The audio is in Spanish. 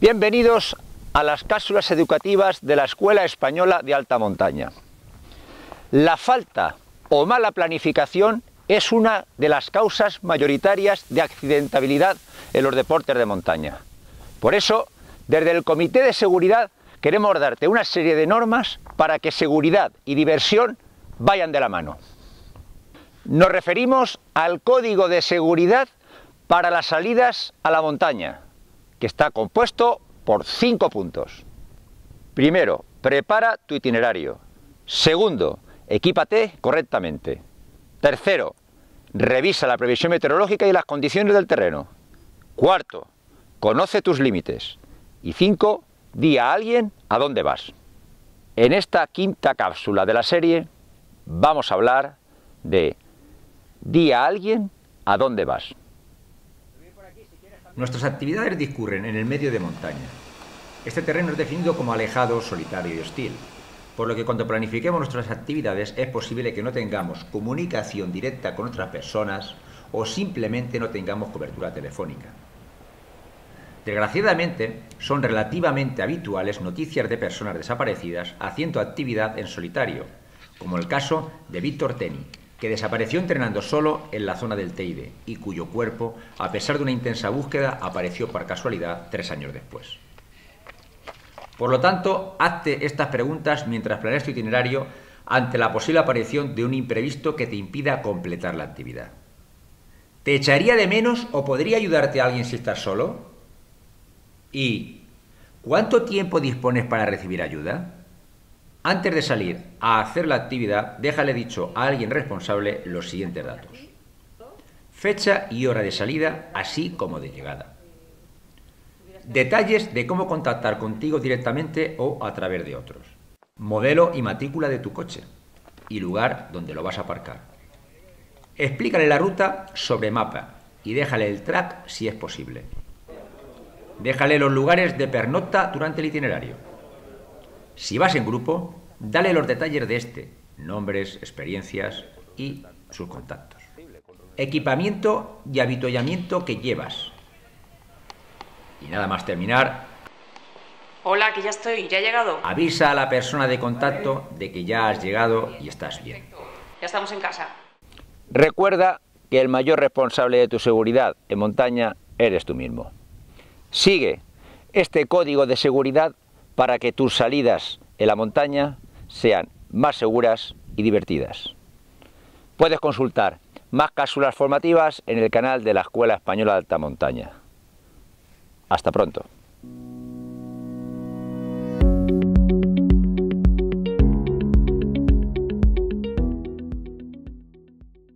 Bienvenidos a las cápsulas educativas de la Escuela Española de Alta Montaña. La falta o mala planificación es una de las causas mayoritarias de accidentabilidad en los deportes de montaña. Por eso, desde el Comité de Seguridad queremos darte una serie de normas para que seguridad y diversión vayan de la mano. Nos referimos al Código de Seguridad para las salidas a la montaña, que está compuesto por 5 puntos. Primero, prepara tu itinerario. Segundo, equípate correctamente. Tercero, revisa la previsión meteorológica y las condiciones del terreno. Cuarto, conoce tus límites. Y 5, di a alguien a dónde vas. En esta quinta cápsula de la serie vamos a hablar de di a alguien a dónde vas. Nuestras actividades discurren en el medio de montaña. Este terreno es definido como alejado, solitario y hostil, por lo que cuando planifiquemos nuestras actividades es posible que no tengamos comunicación directa con otras personas o simplemente no tengamos cobertura telefónica. Desgraciadamente, son relativamente habituales noticias de personas desaparecidas haciendo actividad en solitario, como el caso de Víctor Teni, que desapareció entrenando solo en la zona del Teide y cuyo cuerpo, a pesar de una intensa búsqueda, apareció por casualidad 3 años después. Por lo tanto, hazte estas preguntas mientras planeas tu itinerario ante la posible aparición de un imprevisto que te impida completar la actividad. ¿Te echaría de menos o podría ayudarte a alguien si estás solo? ¿Y cuánto tiempo dispones para recibir ayuda? Antes de salir a hacer la actividad, déjale dicho a alguien responsable los siguientes datos: fecha y hora de salida, así como de llegada. Detalles de cómo contactar contigo directamente o a través de otros. Modelo y matrícula de tu coche y lugar donde lo vas a aparcar. Explícale la ruta sobre mapa y déjale el track si es posible. Déjale los lugares de pernocta durante el itinerario. Si vas en grupo, dale los detalles de este, nombres, experiencias y sus contactos. Equipamiento y avituallamiento que llevas. Y nada más terminar, hola, que ya estoy, ya he llegado. Avisa a la persona de contacto de que ya has llegado y estás bien. Ya estamos en casa. Recuerda que el mayor responsable de tu seguridad en montaña eres tú mismo. Sigue este código de seguridad para que tus salidas en la montaña sean más seguras y divertidas. Puedes consultar más cápsulas formativas en el canal de la Escuela Española de Alta Montaña. Hasta pronto.